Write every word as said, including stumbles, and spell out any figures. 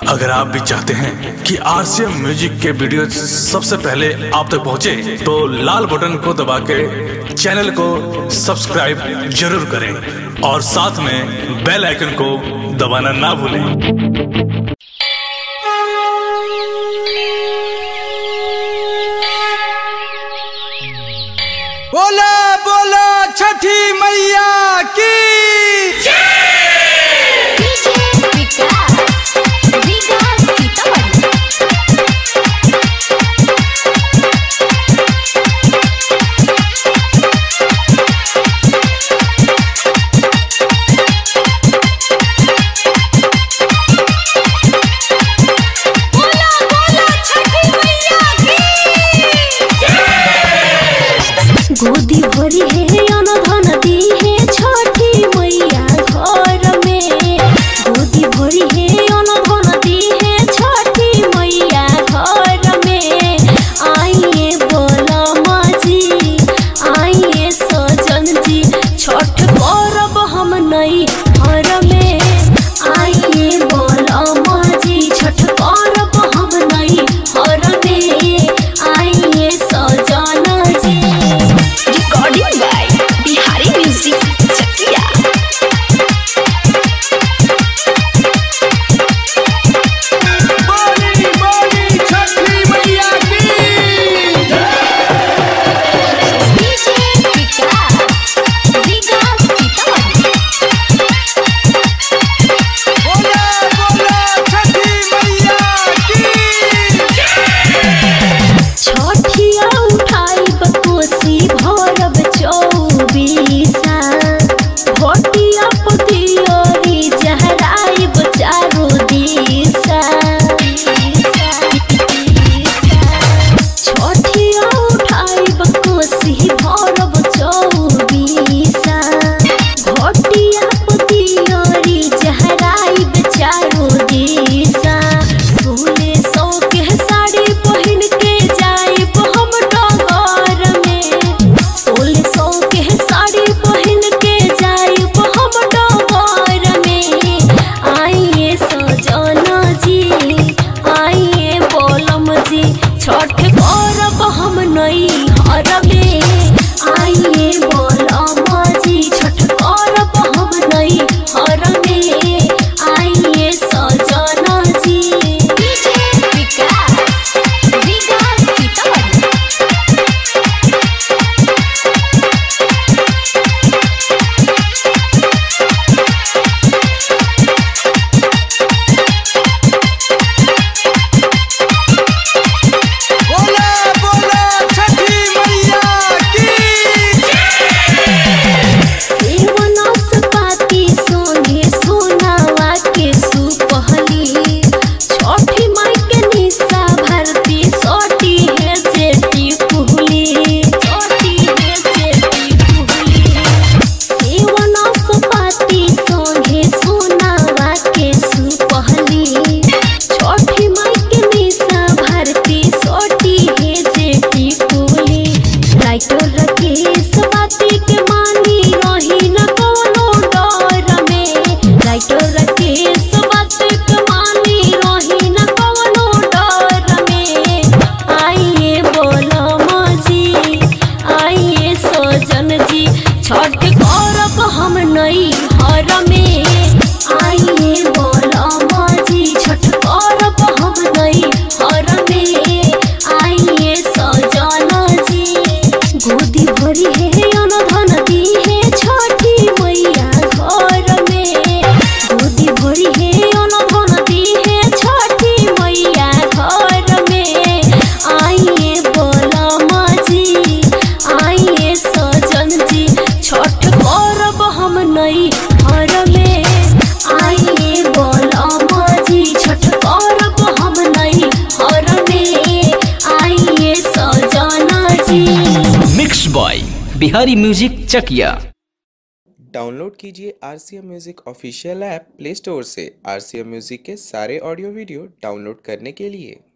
अगर आप भी चाहते हैं कि आरसीएम म्यूजिक के वीडियो सबसे पहले आप तक पहुंचे, तो लाल बटन को दबा के चैनल को सब्सक्राइब जरूर करें और साथ में बेल आइकन को दबाना ना भूलें। बोला बोला छठी मैया की गोदी भरी है अनधन दी है छठी मैया घर में। गोदी भरी है अनधन दी है छठी मैया घर में। आइए बोला माजी, आइए सजन जी, छठ करब हम नई घर में। आइए बोला माजी, छठ करब हम नई घर में। आइए सजन जी। Recording by Bihari Music Chakia। बोली बोली छठी मैया की डीजे विकास, विकास सीतामढ़ी। बोला बोला छठी मैया की छठिया उठाई बकोसी भरब चौबीसा। भटिया पतियोरी जहराई चारो दिशा। छठिया उठाई बकोसी भरब चौबीसा। भटिया पतियोरी जहराई चारो दिशा। सोले सौ के साड़ी पहन के जाइब हम डगर में। सोले सौ के साड़ी पहन के जाइब हम डगर में। आइए सजना जी, आइए बोलम जी, छठ करब हम नई घर में। आइए बोलम जी, छठ करब हम नई घर में। आइए सजना जी। डीजे विकास, विकास सीतामढ़ी। बोला बोला छठी मैया की सेवनस पाती सोने सोनावा के सुपहली। छठी माई के निशा भारती सोटी है जेठी कुहली। सोटी है जेठी कुहली। सेवनस पाती सोने सोनावा के सुपहली। छठी माई के निशा भारती सोटी है जेठी कुहली। राइटर राकेश बाती के मानी रही न कोनो डर में। राइटर राकेश बाती के मानी रही न कोनो डर में। आइए बोला माजी, आइए सजन जी, छठ करब हम नई घर में। आइए बोला माजी, छठ करब हम नई घर में। आइए सजना जी। गोदी भरी है अनधन दी है छठी मैया घर में। गोदी भरी है अनधन दी है छठी मैया घर में। आइए बोला माजी, आइए सजन जी, छठ करब हम नई घर में। आइए बोला माजी, छठ करब हम नई घर में। आइए सजना जी। Mix boy Bihari music Chakia. Download कीजिए RCM music official app play store से। आरसीएम म्यूजिक के सारे ऑडियो वीडियो डाउनलोड करने के लिए